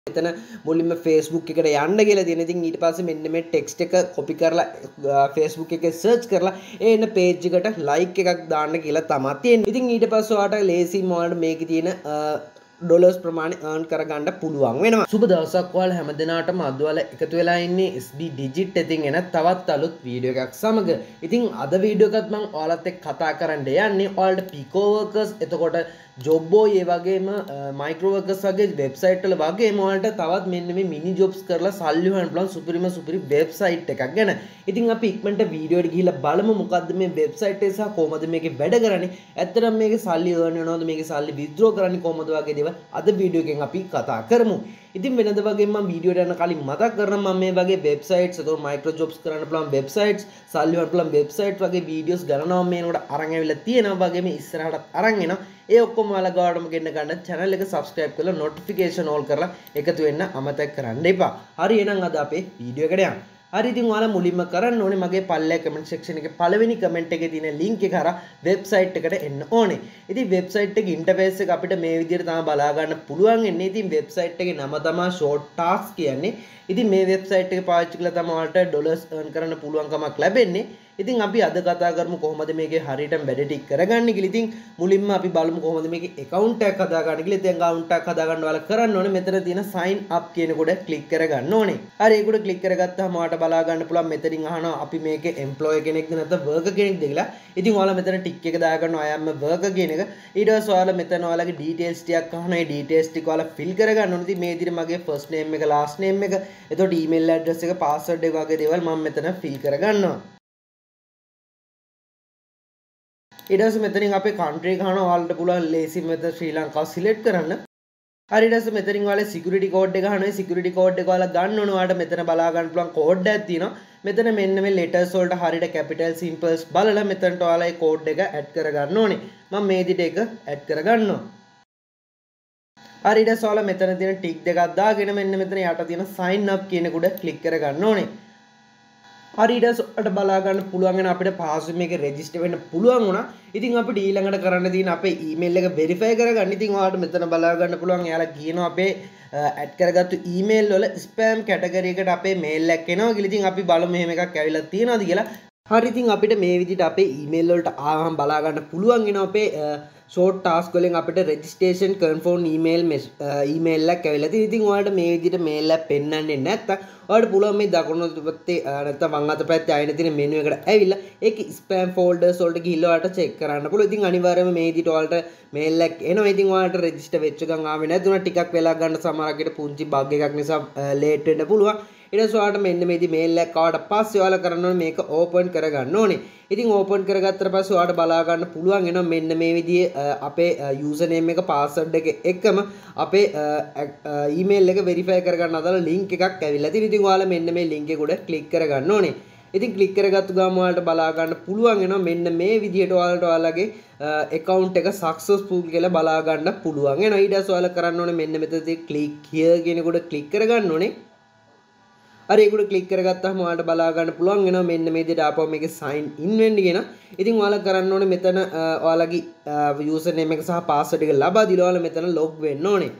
මෙතන මුලින්ම Facebook එකට යන්න කියලා තියෙන. ඉතින් ඊට පස්සේ මෙන්න මේ ටෙක්ස්ට් එක කොපි කරලා Facebook එකේ සර්ච් කරලා ඒ එන පේජ් එකට ලයික් එකක් දාන්න කියලා තමයි තියෙන්නේ. ඉතින් ඊට පස්සේ ඔයාලට ලේසිම ඔයාලට මේකේ තියෙන ඩොලර්ස් ප්‍රමාණය earn කරගන්න පුළුවන් වෙනවා. සුබ දවසක් ඔයාලා හැමදෙනාටම අද ඔයාලා එකතු වෙලා ඉන්නේ SD Digit එකෙන් එන තවත් අලුත් වීඩියෝ එකක් සමග. ඉතින් අද වීඩියෝ එකත් මම ඔයාලත් එක්ක කතා කරන්න යන්නේ ඔයාලට Pico workers එතකොට job boy ඒ වගේම micro workers වගේ වෙබ්සයිට් වල වගේම ඔයාලට තවත් මෙන්න මේ mini jobs කරලා සල්ලි හොයන්න පුළුවන් සුපිරි වෙබ්සයිට් එකක් ගැන. ඉතින් අපි ඉක්මනට වීඩියෝ එකට ගිහිල්ලා බලමු මොකද්ද මේ වෙබ්සයිට් එක සහ කොහොමද මේකේ වැඩ කරන්නේ. ඇත්තටම මේකේ සල්ලි earn වෙනවද මේකේ සල්ලි withdraw කරන්නේ කොහොමද වගේ දේවල් අද වීඩියෝ එකෙන් අපි කතා කරමු. ඉතින් වෙනද වගේ මම වීඩියෝට යන කලින් මතක් කරනවා මම මේ වගේ වෙබ්සයිට්ස් එතකොට මයික්‍රෝ ජොබ්ස් කරන්න පුළුවන් වෙබ්සයිට්ස් සල්ලි හොයන්න පුළුවන් වෙබ්සයිට් වගේ වීඩියෝස් ගණනාවක් මේනකොට අරන් ඇවිල්ලා තියෙනවා වගේම ඉස්සරහට අරන් එනවා. ඒ ඔක්කොම ඔයාලා ගාවටම ගෙන්න ගන්න channel එක subscribe කරලා notification all කරලා එකතු වෙන්න අමතක කරන්න එපා. හරි එහෙනම් අද අපේ වීඩියෝ එකට යමු. හරි ඉතින් ඔයාලා මුලින්ම කරන්න ඕනේ මගේ පල්ලෙහා comment section එකේ පළවෙනි comment එකේ තියෙන link එක හරහා website එකට එන්න ඕනේ. ඉතින් website එකේ interface එක අපිට මේ විදිහට තමයි බලා ගන්න පුළුවන් වෙන්නේ. ඉතින් website එකේ නම තමයි short task කියන්නේ. ඉතින් මේ website එක පාවිච්චි කරලා තමයි ඔයාලට dollars earn කරන්න පුළුවන්කමක් ලැබෙන්නේ. ඉතින් අපි අද කතා කරමු කොහොමද මේකේ හරියටම වැඩ ටික කරගන්නේ කියලා. ඉතින් මුලින්ම අපි බලමු කොහොමද මේකේ account එකක් හදාගන්න කියලා. ඉතින් account එකක් හදාගන්න ඔයාලා කරන්න ඕනේ මෙතන තියෙන sign up කියන කොට click කරගන්න ඕනේ. හරි ඒක උඩ click කරගත්තාම ඔයාලට බලා ගන්න පුළුවන් මෙතනින් අහනවා අපි මේකේ employee කෙනෙක්ද නැත්නම් worker කෙනෙක්ද කියලා. ඉතින් ඔයාලා මෙතන tick එක දාගන්න I am a worker කියන එක. ඊට පස්සේ ඔයාලා මෙතන ඔයාලගේ details ටිකක් අහනවා. ඒ details ටික ඔයාලා fill කරගන්න ඕනේ. ඉතින් මේ විදිහට මගේ first name එක last name එක එතකොට email address එක password එක වගේ දේවල් මම මෙතන fill කරගන්නවා. ඊට පස්සේ මෙතනින් අපේ country එක අහනවා ඔයාලට පුළුවන් ලේසියෙන් මෙතන ශ්‍රී ලංකාව select කරන්න. හරි ඊට පස්සේ මෙතනින් ඔයාලා security code එක අහනවා. ඒ security code එක ඔයාලා ගන්න ඕනේ. ඔයාලට මෙතන බලා ගන්න පුළුවන් code එකක් තියෙනවා. මෙතන මෙන්න මේ letters වලට හරියට capital symbols බලලා මෙතනට ඔයාලා ඒ code එක add කරගන්න ඕනේ. මම මේ විදිහට ඒක add කරගන්නවා. හරි ඊට පස්සේ ඔයාලා මෙතන තියෙන tick දෙකක් දාගෙන මෙන්න මෙතන යට තියෙන sign up කියන කුඩ click කරගන්න ඕනේ. හරි ඊට පස්සේ බලා ගන්න පුළුවන් වෙන අපිට පාස්වර්ඩ් මේක රෙජිස්ටර් වෙන්න පුළුවන් වුණා. ඉතින් අපිට ඊළඟට කරන්න තියෙන අපේ ඊමේල් එක වෙරිෆයි කරගන්න. ඉතින් ඔයාලට මෙතන බලා ගන්න පුළුවන් එයාලා කියනවා අපේ ඇඩ් කරගත්තු ඊමේල් වල ස්පෑම් කැටගරි එකට අපේ මේල් එකක් එනවා කියලා. ඉතින් අපි බලමු මෙහෙම එකක් ඇවිල්ලා තියෙනවද කියලා. හරි ඉතින් අපිට මේ විදිහට අපේ ඊමේල් වලට ආවම බලා ගන්න පුළුවන් වෙනවා අපේ short task වලින් අපිට registration confirm email එකක් ඇවිල්ලා තියෙනවා. ඉතින් ඔයාලට මේ විදිහට mail එකක් පෙන්වන්නේ නැත්තම් ඔයාලට පුළුවන් මේ දකුණු පැත්තේ නැත්නම් වම් අත පැත්තේ ආයෙත් තියෙන menu එකට ඇවිල්ලා ඒකේ spam folders වලට ගිහිල්ලා ඔයාලට check කරන්න පුළුවන්. ඉතින් අනිවාර්යයෙන්ම මේ විදිහට ඔයාලට mail එකක් එනවා. ඉතින් ඔයාලට register වෙච්ච ගමන් ආවේ නැතුණා ටිකක් වෙලා ගන්න සමහරකට පුංචි bug එකක් නිසා late වෙන්න පුළුවන්. ඊට පස්සේ ඔයාලට මෙන්න මේ mail එක ආවට පස්සේ ඔයාලා කරන්න ඕනේ මේක open කරගන්න ඕනේ. ඉතින් open කරගත්තට පස්සේ ඔයාලට බලා ගන්න පුළුවන් වෙනවා මෙන්න මේ විදිහේ අපේ username එක password එක එක්කම අපේ email එක verify කරගන්න අදාළ link එකක් ඇවිල්ලා තියෙනවා. ඉතින් ඔයාලා මෙන්න මේ link එක උඩ click කරගන්න ඕනේ. ඉතින් click කරගත්තු ගමන් ඔයාලට බලා ගන්න පුළුවන් වෙනවා මෙන්න මේ විදිහට ඔයාලට ඔයාලගේ account එක successful කියලා බලා ගන්න පුළුවන් වෙනවා. ඊට පස්සේ ඔයාලා කරන්න ඕනේ මෙන්න මෙතනදී click here කියන එක උඩ click කරගන්න ඕනේ. හරි ඒක උඩ ක්ලික් කරගත්තාම ඔයාලට බලා ගන්න පුළුවන් වෙනවා මෙන්න මේ විදිහට ආපහු මේකේ sign in වෙන්න කියන. ඉතින් ඔයාලා කරන්න ඕනේ මෙතන ඔයාලගේ user name එක සහ password එක ලබා දීලා ඔයාලා මෙතන log වෙන්න ඕනේ.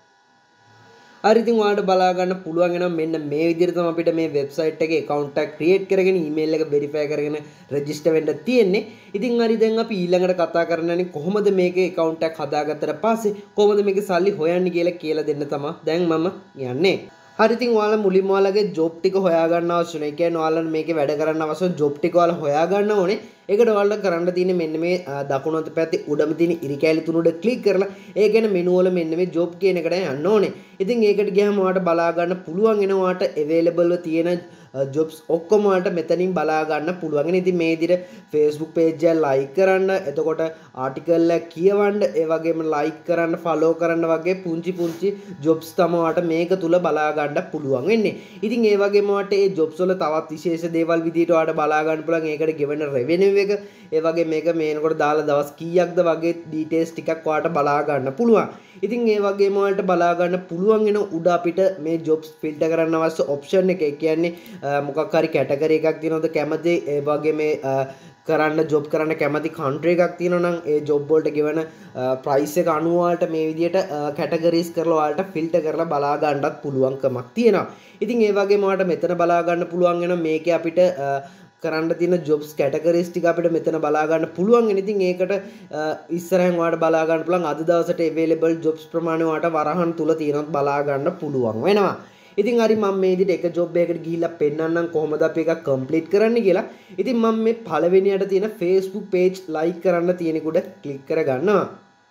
හරි ඉතින් ඔයාලට බලා ගන්න පුළුවන් වෙනවා මෙන්න මේ විදිහට තමයි අපිට මේ වෙබ්සයිට් එකේ account එක create කරගෙන email එක verify කරගෙන register වෙන්න තියෙන්නේ. ඉතින් හරි දැන් අපි ඊළඟට කතා කරන්නනේ කොහොමද මේකේ account එකක් හදාගත්තට පස්සේ කොහොමද මේකේ සල්ලි හොයන්නේ කියලා දෙන්න තමයි දැන් මම යන්නේ. හරි ඉතින් ඔයාලා මුලින්ම ඔයාලගේ ජොබ් ටික හොයාගන්න අවශ්‍ය නැහැ. ඒ කියන්නේ ඔයාලා මේකේ වැඩ කරන්න අවශ්‍ය ජොබ් ටික ඔයාලා හොයාගන්න ඕනේ. ඒකට ඔයාලට කරන්න තියෙන්නේ මෙන්න මේ දකුණු අත පැත්තේ උඩම තියෙන ඉරි කැලි තුන උඩ ක්ලික් කරලා ඒ කියන්නේ මෙනු වල මෙන්න මේ ජොබ් කියන එකට යන්න ඕනේ. ඉතින් ඒකට ගියාම ඔයාලට බලා ගන්න පුළුවන් වෙනවා ඔයාලට available තියෙන jobs ඔක්කොම වලට මෙතනින් බලා ගන්න පුළුවන්. ඉතින් මේ විදිහට Facebook page එක like කරන්න, එතකොට article එක කියවන්න, ඒ වගේම like කරන්න, follow කරන්න වගේ පුංචි jobs තමයි ඔයාලට මේක තුල බලා ගන්න පුළුවන් වෙන්නේ. ඉතින් ඒ වගේම ඔයාලට මේ jobs වල තවත් විශේෂ දේවල් විදිහට ඔයාලට බලා ගන්න පුළුවන්. ඒකට ගෙවෙන revenue එක, ඒ වගේ මේක මේනකොට දාලා දවස් කීයක්ද වගේ details ටිකක් ඔයාලට බලා ගන්න පුළුවන්. ඉතින් ඒ වගේම ඔයාලට බලා ගන්න පුළුවන් වෙන උඩ අපිට මේ jobs filter කරන්න අවශ්‍ය option එක. ඒ කියන්නේ මොකක් හරි කැටගරි එකක් තියෙනවද කැමති, ඒ වගේ මේ කරන්න ජොබ් කරන්න කැමති කන්ට්‍රි එකක් තියෙනවා නම් ඒ ජොබ් වලට ගෙවන ප්‍රයිස් එක අනුව ඔයාලට මේ විදිහට කැටගරිස් කරලා ඔයාලට ෆිල්ටර් කරලා බලා ගන්නත් පුළුවන්කමක් තියෙනවා. ඉතින් ඒ වගේම ඔයාලට මෙතන බලා ගන්න පුළුවන් වෙන මේකේ අපිට කරන්න තියෙන ජොබ්ස් කැටගරිස් ටික අපිට මෙතන බලා ගන්න පුළුවන් වෙන. ඉතින් ඒකට ඉස්සරහෙන් ඔයාලට බලා ගන්න පුළුවන් අද දවසට available jobs ප්‍රමාණය ඔයාලට වරහන් තුල තියෙනවත් බලා ගන්න පුළුවන් වෙනවා. ඉතින් හරි මම මේ විදිහට එක ජොබ් එකකට ගිහිල්ලා පෙන්නන්නම් කොහොමද අපි එකක් කම්ප්ලීට් කරන්න කියලා. ඉතින් මම මේ පළවෙනියට තියෙන Facebook page like කරන්න තියෙන කුඩ ක්ලික් කරගන්නවා.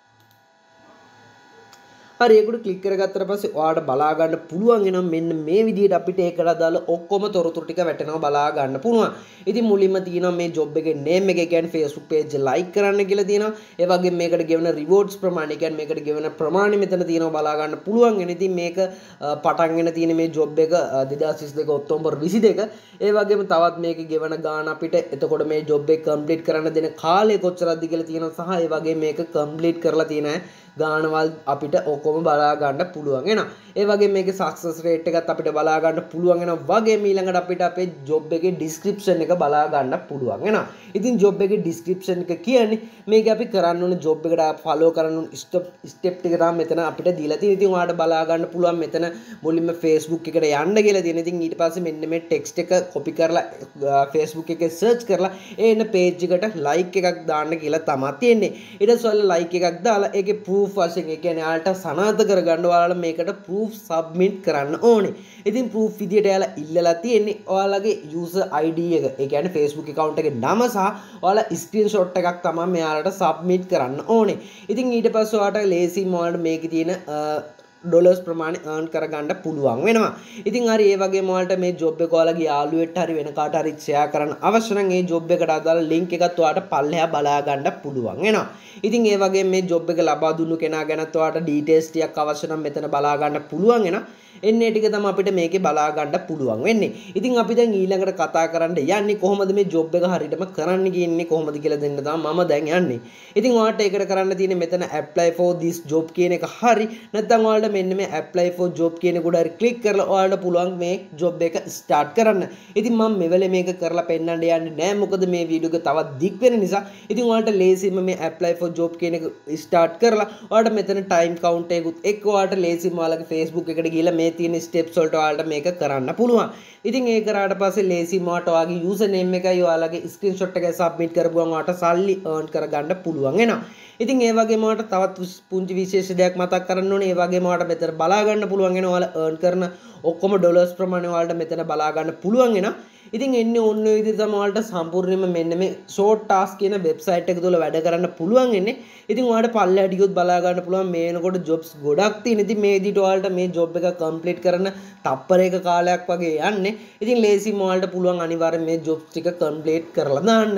හරි ඒකට ක්ලික් කරගත්තට පස්සේ ඔයාලට බලා ගන්න පුළුවන් වෙනවා මෙන්න මේ විදිහට අපිට ඒකට අදාළ ඔක්කොම තොරතුරු ටික වැටෙනවා බලා ගන්න පුළුවන්. ඉතින් මුලින්ම තියෙනවා මේ ජොබ් එකේ name එක කියන්නේ Facebook page like කරන්න කියලා තියෙනවා. ඒ වගේම මේකට ගෙවන rewards ප්‍රමාණය කියන්නේ මේකට ගෙවන ප්‍රමාණය මෙතන තියෙනවා බලා ගන්න පුළුවන් වෙන. ඉතින් මේක පටන් ගෙන තියෙන මේ ජොබ් එක 2022 ඔක්තෝබර් 22. ඒ වගේම තවත් මේකේ ගෙවන ගාන අපිට එතකොට මේ ජොබ් එක කම්ප්ලීට් කරන්න දෙන කාලය කොච්චරද කියලා තියෙනවා සහ ඒ වගේම මේක කම්ප්ලීට් කරලා තියෙන ගානවල් අපිට ඔක්කොම බලා ගන්න පුළුවන් වෙනවා. ඒ වගේම මේකේ සක්සස් රේට් එකත් අපිට බලා ගන්න පුළුවන් වෙනවා. වගේම ඊළඟට අපිට අපේ ජොබ් එකේ ඩිස්ක්‍රිප්ෂන් එක බලා ගන්න පුළුවන් වෙනවා. ඉතින් ජොබ් එකේ ඩිස්ක්‍රිප්ෂන් එක කියන්නේ මේක අපි කරන්න ඕන ජොබ් එකට ෆලෝ කරන්න ඕන ස්ටෙප් ටික තමයි මෙතන අපිට දීලා තියෙන්නේ. ඉතින් ඔයාලට බලා ගන්න පුළුවන් මෙතන මුලින්ම Facebook එකට යන්න කියලා තියෙනවා. ඉතින් ඊට පස්සේ මෙන්න මේ ටෙක්ස්ට් එක කොපි කරලා Facebook එකේ සර්ච් කරලා ඒ එන page එකට like එකක් දාන්න කියලා තමයි තියෙන්නේ. ඊට පස්සේ ඔයාලා like එකක් දාලා ඒකේ proof වශයෙන් ඒ කියන්නේ ඔයාලට සනාථ කරගන්න ඔයාලා මේකට proof submit කරන්න ඕනේ. ඉතින් proof විදියට ඔයාලා ඉල්ලලා තියෙන්නේ ඔයාලගේ user ID එක. ඒ කියන්නේ Facebook account එකේ නම සහ ඔයාලා screenshot එකක් තමයි මෙයාලට submit කරන්න ඕනේ. ඉතින් ඊට පස්සේ ඔයාලට ලේසියෙන් ඔයාලට මේකේ තියෙන ඩොලර්ස් ප්‍රමාණය earn කරගන්න පුළුවන් වෙනවා. ඉතින් හරි ඒ වගේම ඔයාලට මේ ජොබ් එක ඔයාලගේ යාළුවෙක්ට හරි වෙන කාට හරි share කරන්න අවශ්‍ය නම් ඒ ජොබ් එකට අදාළ link එකත් ඔයාලට පල්ලෙහා බලා ගන්න පුළුවන් වෙනවා. ඉතින් ඒ වගේම මේ ජොබ් එක ලබා දුන්නු කෙනා ගැනත් ඔයාලට details ටිකක් අවශ්‍ය නම් මෙතන බලා ගන්න පුළුවන් වෙනවා. එන්නේ ටික තමයි අපිට මේකේ බලා ගන්න පුළුවන් වෙන්නේ. ඉතින් අපි දැන් ඊළඟට කතා කරන්න යන්නේ කොහොමද මේ ජොබ් එක හරියටම කරන්න කියන්නේ කොහොමද කියලා දෙන්න තමයි මම දැන් යන්නේ. ඉතින් ඔයාලට ඒකට කරන්න තියෙන්නේ මෙතන apply for this job කියන එක හරි නැත්නම් ඔයාලට මෙන්න මේ apply for job කියන එක උඩ හරි ක්ලික් කරලා ඔයාලට පුළුවන් මේ ජොබ් එක ස්ටාර්ට් කරන්න. ඉතින් මම මෙවලේ මේක කරලා පෙන්නන්න යන්නේ නැහැ මොකද මේ වීඩියෝ එක තවත් දික් වෙන නිසා. ඉතින් ඔයාලට ලේසියෙන්ම මේ apply for job කියන එක ස්ටාර්ට් කරලා ඔයාලට මෙතන time count එකකුත් එක්ක ඔයාලට ලේසියෙන්ම ඔයාලගේ Facebook එකට ගිහලා මේ තියෙන ස්ටෙප්ස් වලට ඔයාලට මේක කරන්න පුළුවන්. ඉතින් ඒ කරාට පස්සේ ලේසියෙන්ම ඔයාලට ඔයාගේ යූසර් නේම් එකයි ඔයාලගේ ස්ක්‍රීන්ෂොට් එකයි සබ්මිට් කරපුවම ඔයාලට සල්ලි earn කරගන්න පුළුවන් වෙනවා. ඉතින් ඒ වගේම ඔයාලට තවත් පුංචි විශේෂ දෙයක් මතක් කරන්න ඕනේ. ඒ වගේම ඔයාලට මෙතන බලා ගන්න පුළුවන් වෙනවා ඔයාලා earn කරන ඔක්කොම ඩොලර්ස් ප්‍රමාණය ඔයාලට මෙතන බලා ගන්න පුළුවන් වෙනවා. ඉතින් එන්නේ ඔන්න ඔය විදිහට තමයි ඔයාලට සම්පූර්ණයෙන්ම මෙන්න මේ short task කියන වෙබ්සයිට් එක තුල වැඩ කරන්න පුළුවන් වෙන්නේ. ඉතින් ඔයාලට පල්ලෙහාට ගියොත් බලා ගන්න පුළුවන් මේ වෙනකොට jobs ගොඩක් තියෙන. ඉතින් මේ විදිහට ඔයාලට මේ job එක complete කරන තප්පරයක කාලයක් වගේ යන්නේ. ඉතින් ලේසියෙන් ඔයාලට පුළුවන් අනිවාර්යෙන් මේ jobs ටික complete කරලා දාන්න.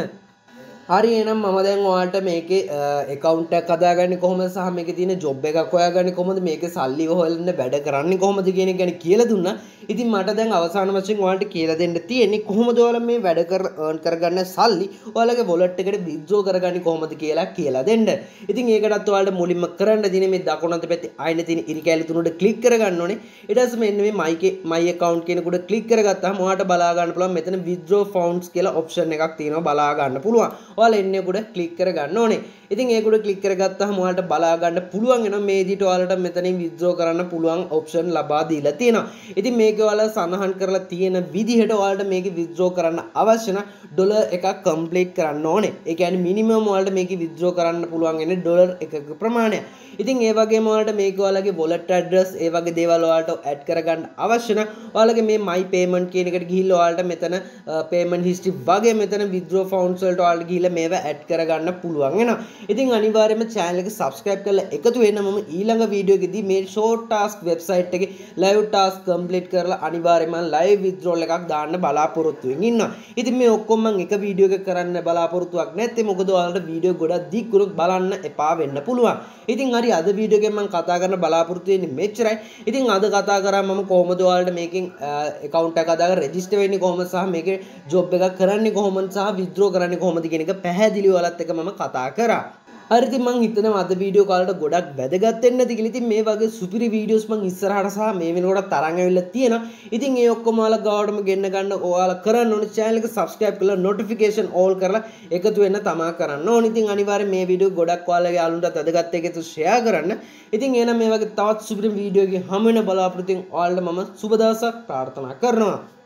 හරි එහෙනම් මම දැන් ඔයාලට මේකේ account එකක් හදාගන්නේ කොහොමද සහ මේකේ තියෙන job එකක් හොයාගන්නේ කොහොමද මේකේ සල්ලි හොයන්න වැඩ කරන්නේ කොහොමද කියන එක ගැන කියලා දුන්නා. ඉතින් මට දැන් අවසාන වශයෙන් ඔයාලට කියලා දෙන්න තියෙන්නේ කොහොමද ඔයාලා මේ වැඩ earn කරගන්න සල්ලි ඔයාලගේ wallet එකට withdraw කරගන්නේ කොහොමද කියලා දෙන්න. ඉතින් ඒකටත් ඔයාලට මුලින්ම කරන්න තියෙන්නේ මේ දකුණු අත පැත්තේ ආයෙත් තියෙන ඉරි කැලි තුනට ක්ලික් කරගන්න ඕනේ. ඊට පස්සේ මෙන්න මේ my account කියන කොට ක්ලික් කරගත්තාම ඔයාලට බලා ගන්න පුළුවන් මෙතන withdraw funds කියලා option එකක් තියෙනවා බලා ගන්න පුළුවන්. ඔයාලා එන්නේ කොට ක්ලික් කරගන්න ඕනේ. ඉතින් ඒකට ක්ලික් කරගත්තාම ඔයාලට බලා ගන්න පුළුවන් වෙනවා මේ විදිහට ඔයාලට මෙතනින් withdraw කරන්න පුළුවන් option ලබා දීලා තියෙනවා. ඉතින් මේක ඔයාලා සඳහන් කරලා තියෙන විදිහට ඔයාලට මේක withdraw කරන්න අවශ්‍ය නම් ඩොලර් එකක් complete කරන්න ඕනේ. ඒ කියන්නේ minimum ඔයාලට මේක withdraw කරන්න පුළුවන් වෙන්නේ ඩොලර් එකක ප්‍රමාණය. ඉතින් ඒ වගේම ඔයාලට මේක ඔයාලගේ wallet address ඒ වගේ දේවල් ඔයාලට add කරගන්න අවශ්‍ය නම් ඔයාලගේ මේ my payment කියන එකට ගිහිල්ලා ඔයාලට මෙතන payment history වගේ මෙතන withdraw funds වලට ඔයාලට ගිහිල්ලා මේවා add කරගන්න පුළුවන් වෙනවා. ඉතින් අනිවාර්යයෙන්ම channel එක subscribe කරලා එකතු වෙන්න මම ඊළඟ වීඩියෝ එකේදී මේ short task website එකේ live task complete කරලා අනිවාර්යයෙන්ම live withdrawal එකක් දාන්න බලාපොරොත්තු වෙමින් ඉන්නවා. ඉතින් මේ ඔක්කොම මම එක වීඩියෝ එකක් කරන්න බලාපොරොත්තුවක් නැත්තේ මොකද ඔයාලට වීඩියෝ ගොඩක් දික් වුණොත් බලන්න එපා වෙන්න පුළුවන්. ඉතින් හරි අද වීඩියෝ එකෙන් මම කතා කරන්න බලාපොරොත්තු වෙන්නේ මෙච්චරයි. ඉතින් අද කතා කරා මම කොහොමද ඔයාලට මේකෙන් account එක හදාගෙන register වෙන්නේ කොහොමද සහ මේකේ job එකක් කරන්නේ කොහොමද සහ withdraw කරන්නේ කොහොමද කියන එක පැහැදිලිව ඔයාලත් එක්ක මම කතා කරා. හරි ඉතින් මං හිතනවා අද වීඩියෝ කාලේට ගොඩක් වැදගත් වෙන්න ඇති කියලා. ඉතින් මේ වගේ සුපිරි වීඩියෝස් මං ඉස්සරහට සහ මේ වෙනකොට තරන් ඇවිල්ලා තියෙනවා. ඉතින් ඒ ඔක්කොම ඔයාලා ගාවටම ගෙන්න ගන්න ඔයාලා කරන්න ඕනේ channel එක subscribe කරලා notification all කරලා එකතු වෙන්න තමා කරන්න ඕනේ. ඉතින් අනිවාර්යෙන් මේ වීඩියෝ ගොඩක් ඔයාලගේ යාළුවන්ටත් වැදගත් එකතු share කරන්න. ඉතින් එහෙනම් මේ වගේ තවත් සුපිරි වීඩියෝ එකකින් හමු වෙන බලාපොරොත්තුෙන් ඔයාලට මම සුබ දවසක් ප්‍රාර්ථනා කරනවා.